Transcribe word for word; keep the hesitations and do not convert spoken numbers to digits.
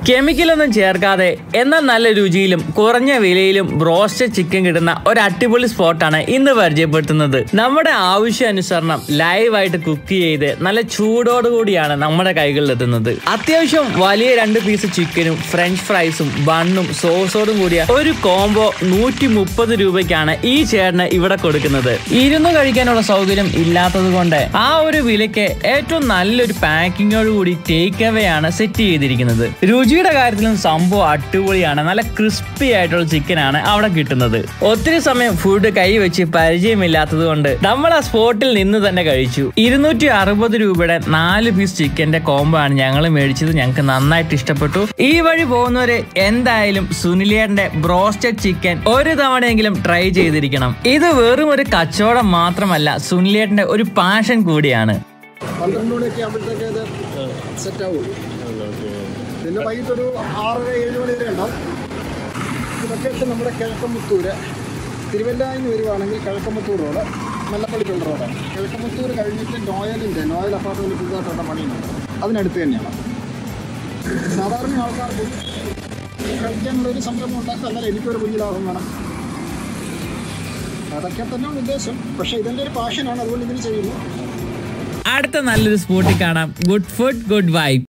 കെമിക്കലൊന്നും ചേർക്കാതെ എന്നാൽ നല്ല രുചിയിലും കുറഞ്ഞ വിലയിലും ബ്രോസ്റ്റഡ് ചിക്കൻ കിട്ടുന്ന ഒരു അടിപൊളി സ്പോട്ടാണ് ഇന്ന് പരിചയപ്പെടുത്തുന്നത്. നമ്മുടെ ആവശ്യാനുസരണം ലൈവായിട്ട് കുക്ക് ചെയ്ത് നല്ല ചൂടോടുകൂടിയാണ് നമ്മുടെ കൈകളിലെത്തുന്നത്. അത്യാവശ്യം വലിയ രണ്ട് പീസ് ചിക്കനും ഫ്രഞ്ച് ഫ്രൈസും ബണ്ണും സോസോടും കൂടിയ ഒരു കോംബോ നൂറ്റി മുപ്പത് രൂപയ്ക്കാണ് ഈ ചേട്ടന് ഇവിടെ കൊടുക്കുന്നത്. ഇരുന്ന് കഴിക്കാനുള്ള സൗകര്യം ഇല്ലാത്തത് കൊണ്ട് ആ ഒരു വിലയ്ക്ക് ഏറ്റവും നല്ലൊരു പാക്കിങ്ങോട് കൂടി ടേക്ക് അവേ ആണ് സെറ്റ് ചെയ്തിരിക്കുന്നത്. രുചിയുടെ കാര്യത്തിലും സംഭവം അടിപൊളിയാണ്. നല്ല ക്രിസ്പി ആയിട്ടുള്ള ചിക്കൻ ആണ് അവിടെ കിട്ടുന്നത്. ഒത്തിരി സമയം ഫുഡ് കൈ വെച്ച് പരിചയമില്ലാത്തത് കൊണ്ട് നമ്മൾ ആ സ്പോട്ടിൽ നിന്ന് തന്നെ കഴിച്ചു. ഇരുന്നൂറ്റി അറുപത് രൂപയുടെ നാല് പീസ് ചിക്കന്റെ കോംബോ ആണ് ഞങ്ങൾ മേടിച്ചത്. ഞങ്ങൾക്ക് നന്നായിട്ട് ഇഷ്ടപ്പെട്ടു. ഈ വഴി പോകുന്നവര് എന്തായാലും സുനിലേട്ടന്റെ ബ്രോസ്റ്റഡ് ചിക്കൻ ഒരു തവണയെങ്കിലും ട്രൈ ചെയ്തിരിക്കണം. ഇത് വെറും ഒരു കച്ചവടം മാത്രമല്ല, സുനിലേട്ടന്റെ ഒരു പാഷൻ കൂടിയാണ്. പന്ത്രണ്ട് മണിയൊക്കെ ആകുമ്പോഴത്തേക്ക് അത് സെറ്റ് ആവും. പിന്നെ വൈകിട്ടൊരു ആറര ഏഴ് മണി വരെ ഉണ്ടാവും. ഇതൊക്കെ നമ്മുടെ കിഴക്കമുത്തൂര് തിരുവല്ലയിൽ നിന്ന് വരുവാണെങ്കിൽ കിഴക്കമുത്തൂർ റോഡ് മല്ലപ്പള്ളിക്കുള്ള റോഡാണ്. കിഴക്കമുത്തൂർ കഴിഞ്ഞിട്ട് നോയലിൻ്റെ നോയൽ അപ്പാർട്ട്മെൻറ്റ് പുതുതായിട്ടുള്ള പണിയുണ്ട്, അതിനടുത്ത് തന്നെയാണ്. സാധാരണ ആൾക്കാർക്ക് കഴിക്കാനുള്ളൊരു സംരംഭം ഉണ്ടാക്കുക, എന്നാലും എനിക്കൊരു കുഞ്ഞു ലാഭം വേണം, അതൊക്കെ തന്നെയാണ് ഉദ്ദേശം. പക്ഷേ ഇതെൻ്റെ ഒരു പാഷനാണ്, അതുകൊണ്ട് ഇതിന് ചെയ്യുന്നു. അടുത്ത നല്ലൊരു സ്പോട്ടിൽ കാണാം. Good food good vibe.